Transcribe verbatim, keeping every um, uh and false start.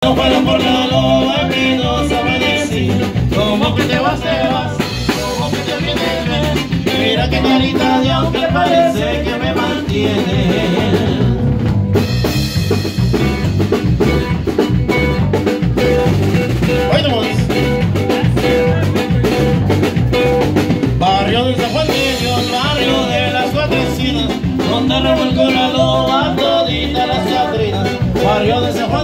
No fuera por la loba que nos amanece. Como que te vas, te vas, como que te vienes. Mira que carita de aunque parece que me mantiene. Barrio de San Juan de Dios, barrio de las cuatro esquinas, donde revuelco la loba todita las chatrinas. Barrio de San Juan